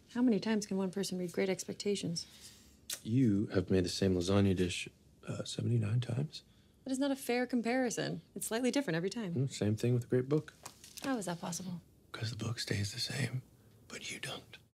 How many times can one person read Great Expectations? You have made the same lasagna dish 79 times. That is not a fair comparison. It's slightly different every time. Same thing with a great book. How is that possible? Because the book stays the same, but you don't.